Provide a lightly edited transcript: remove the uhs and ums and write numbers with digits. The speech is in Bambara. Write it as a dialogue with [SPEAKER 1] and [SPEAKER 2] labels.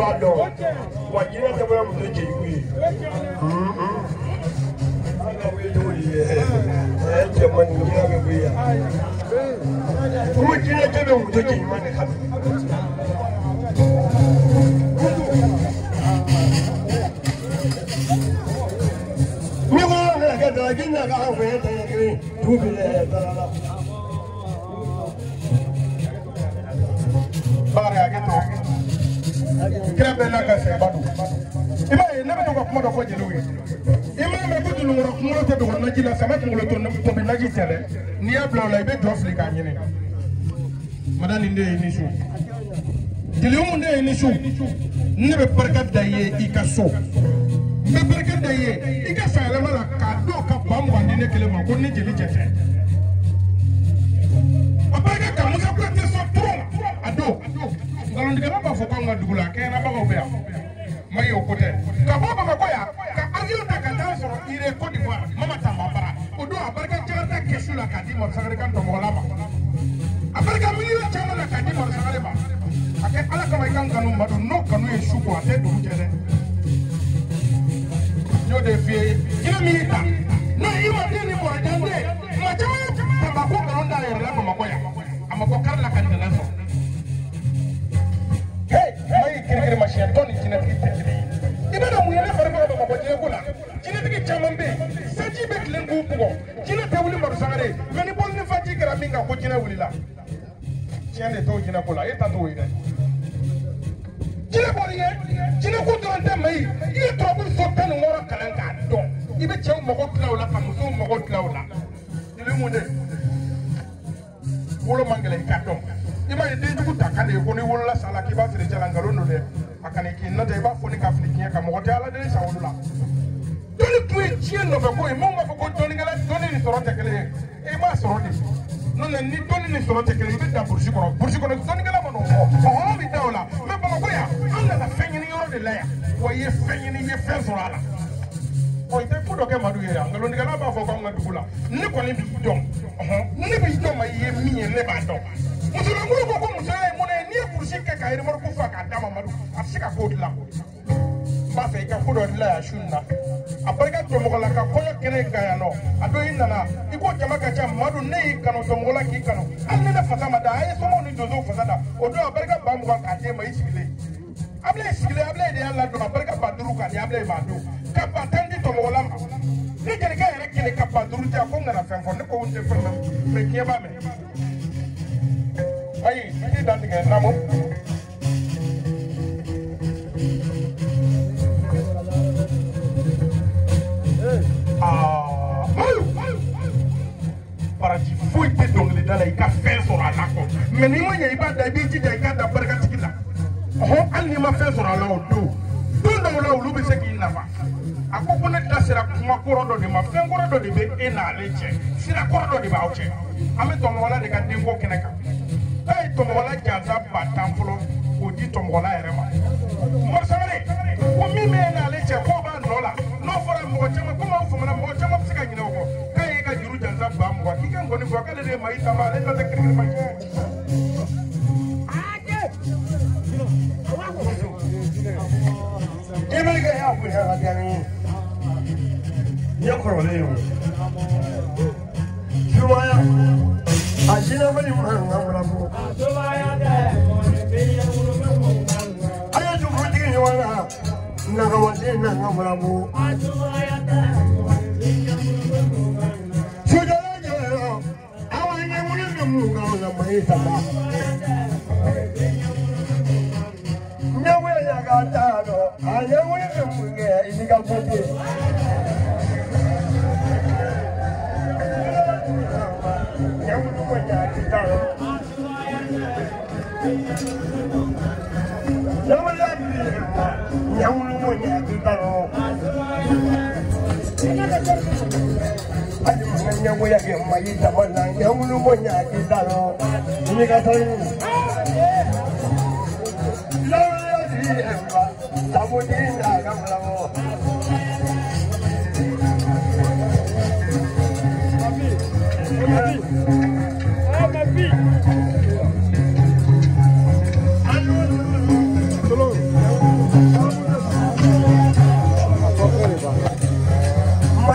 [SPEAKER 1] bado wajina tabula mteje yui anga wewe jamani ngira ngwe wajina tabula mteje imani kama mimi na jina ka hawe tayari tubile dala bara ageto kira na ka se badu ima ne be to ko kuma do ko jeluwi ima me butu lu ro kuma te do na jila sama ko lo to be na ji tele ni abla la be do afrika nyene madani nde ni su jelimu nde ni su ne be barkat da ye ikaso me barkat da ye ikasa la mala ka do ka bamba ni ne kele ma ko ni jeli jete abaga ka musa ko te so tro ado ngalon diga ba fo ko ngadugula ke na ba ko be mai okote ka baba ma ko ya ka agiyo ta ka tan soro ire Côte d'Ivoire mama tamba bara odo abarka jarata kesula ka di mo sagare kan to mola ba abarka mi la chama la ka di mo sagare ba ake ala ka mai kan kanu madu no kanu e shuko ate du jere yo de fie ina mi ta no ima dini mo ajande ma chama tamba ko kanu da ya la mama ko ya ama ko karla kan na so hey mai kirkir mashiya toni kinati tekiri ibada mu yana farko ba ko je kula kinati chamambe saji be klen ko ko kinati wuli maru sangare meni bol ni faji kara minga ko kina wuli la tiende to kina kula eta to ide kina bol ye kina ko don te mai ye to bul sotan ngora kalan ka do ibe chew mo ko klawla kam so mo ko klawla ile mu de wolo mangale ka do ima ye den jugu ta kan e ko ni wolo la sala ki ba fere jalangalo no de akane ki no de ba foni ka flikiya ka mo te ala de sa wolo la doni tuwe chien no fe ko e mo ma ko doni ngala doni ni soro te kele e ma soro de non ni doni ni soro te kele be da bursi ko doni ngala mo no o mi da ola me ba ko ya anda na fenyi ni yoro de la ya wo ye fenyi ni ye fen soro ala o ite fudo ke madu ye ngalo ni ngala ba fo ko ngadugula ni ko ni bi dom ni bi dom ma ye mi ne ba dom musula ngulu ko musala mo ne ni bursi ke ka ire mo ko fa ka dama madu afsika ko dila ba fe ka fudo dila ya shunna abarika to mo la ka ko kene ga ya no ado inana iko jama ka cha madu ne kanu to mo la ki kanu anne na fatama da ay so mo ni dozo fasada odo abarika ba mo ka te mai sigile able de Allah do abarika ba duru ka ni able ba do ka patandi to mo la ni kene ka ere kene ka ba duru ta ko ngara fen fo ne ko wonte fen me ke ba me ay ni dan diga namo Parati foi te dongle dala i ka fen soro ala ko mais ni mo ye iba da bi jija i ka da barka tikila al ni ma fen soro ala o do do la ulu be se ki nafa akoko ne da sira kuma koro do de ma fen koro do de be e na leche sira koro do de ba o che ame to mo wala de ka den ko keneka ay to mo wala jaza batam folo o di to mo wala ere ma mo sabale ko mi me na leche ko ba no la no fora mo chama ko mo fo na mo chama psika nyina ko kay ka juru jaza ba mo ki kan goni ko kale de mai tama le ta tekri ma ebe ga ya ku ya ga ni ya ko le yo juwaya ajina bali mo na ngura ko juwaya de aya ju ko tigi yo na na ga wade na ngura mo juwaya de sujala je awanya mo ni mu ga na mai tama nyawe ya ga ta do aya mo ni mu ga ini ga bote nyamu ko ya ta do nyamu mo ya ta do nyamu ya ga mai ta bana nyamu mo ya ta do ini ga ta